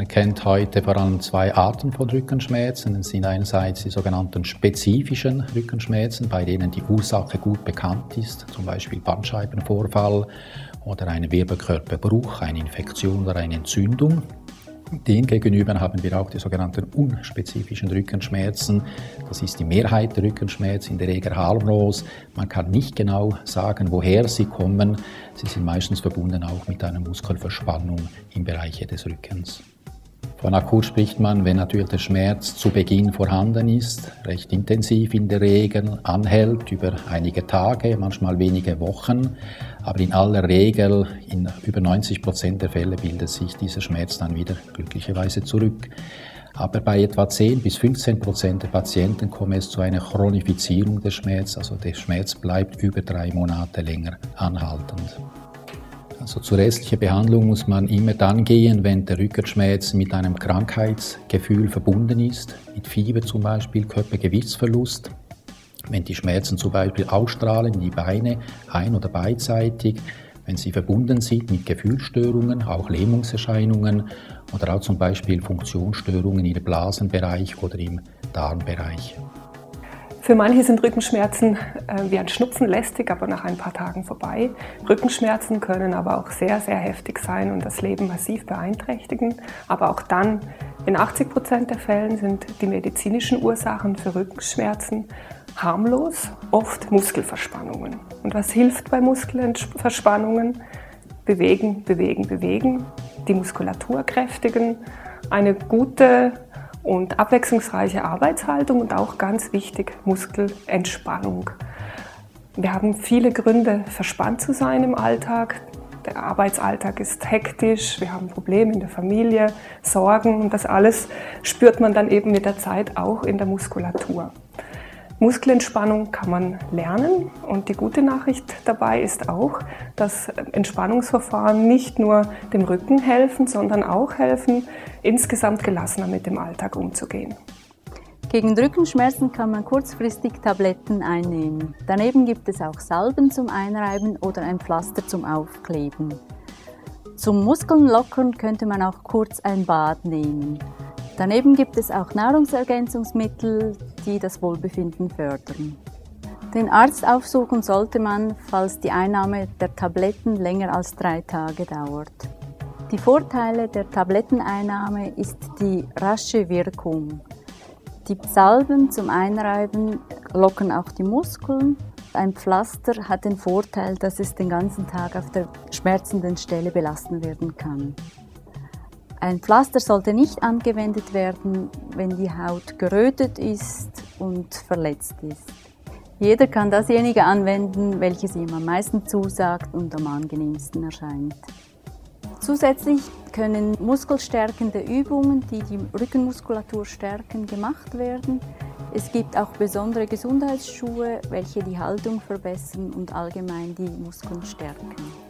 Man kennt heute vor allem zwei Arten von Rückenschmerzen. Es sind einerseits die sogenannten spezifischen Rückenschmerzen, bei denen die Ursache gut bekannt ist, zum Beispiel Bandscheibenvorfall oder ein Wirbelkörperbruch, eine Infektion oder eine Entzündung. Demgegenüber haben wir auch die sogenannten unspezifischen Rückenschmerzen. Das ist die Mehrheit der Rückenschmerzen, in der Regel harmlos. Man kann nicht genau sagen, woher sie kommen. Sie sind meistens verbunden auch mit einer Muskelverspannung im Bereich des Rückens. Von akut spricht man, wenn natürlich der Schmerz zu Beginn vorhanden ist, recht intensiv in der Regel, anhält über einige Tage, manchmal wenige Wochen. Aber in aller Regel, in über 90% der Fälle, bildet sich dieser Schmerz dann wieder glücklicherweise zurück. Aber bei etwa 10-15% der Patienten kommt es zu einer Chronifizierung des Schmerzes, also der Schmerz bleibt über 3 Monate länger anhaltend. Also zur restlichen Behandlung muss man immer dann gehen, wenn der Rückenschmerz mit einem Krankheitsgefühl verbunden ist, mit Fieber zum Beispiel, Körpergewichtsverlust. Wenn die Schmerzen zum Beispiel ausstrahlen in die Beine, ein- oder beidseitig, wenn sie verbunden sind mit Gefühlsstörungen, auch Lähmungserscheinungen oder auch zum Beispiel Funktionsstörungen im Blasenbereich oder im Darmbereich. Für manche sind Rückenschmerzen wie ein Schnupfen lästig, aber nach ein paar Tagen vorbei. Rückenschmerzen können aber auch sehr, sehr heftig sein und das Leben massiv beeinträchtigen. Aber auch dann, in 80% der Fällen sind die medizinischen Ursachen für Rückenschmerzen harmlos, oft Muskelverspannungen. Und was hilft bei Muskelverspannungen? Bewegen, bewegen, bewegen, die Muskulatur kräftigen, eine gute und abwechslungsreiche Arbeitshaltung und auch ganz wichtig, Muskelentspannung. Wir haben viele Gründe, verspannt zu sein im Alltag. Der Arbeitsalltag ist hektisch, wir haben Probleme in der Familie, Sorgen und das alles spürt man dann eben mit der Zeit auch in der Muskulatur. Muskelentspannung kann man lernen und die gute Nachricht dabei ist auch, dass Entspannungsverfahren nicht nur dem Rücken helfen, sondern auch helfen, insgesamt gelassener mit dem Alltag umzugehen. Gegen Rückenschmerzen kann man kurzfristig Tabletten einnehmen. Daneben gibt es auch Salben zum Einreiben oder ein Pflaster zum Aufkleben. Zum Muskeln lockern könnte man auch kurz ein Bad nehmen. Daneben gibt es auch Nahrungsergänzungsmittel, die das Wohlbefinden fördern. Den Arzt aufsuchen sollte man, falls die Einnahme der Tabletten länger als 3 Tage dauert. Die Vorteile der Tabletteneinnahme ist die rasche Wirkung. Die Salben zum Einreiben lockern auch die Muskeln. Ein Pflaster hat den Vorteil, dass es den ganzen Tag auf der schmerzenden Stelle belassen werden kann. Ein Pflaster sollte nicht angewendet werden, wenn die Haut gerötet ist und verletzt ist. Jeder kann dasjenige anwenden, welches ihm am meisten zusagt und am angenehmsten erscheint. Zusätzlich können muskelstärkende Übungen, die die Rückenmuskulatur stärken, gemacht werden. Es gibt auch besondere Gesundheitsschuhe, welche die Haltung verbessern und allgemein die Muskeln stärken.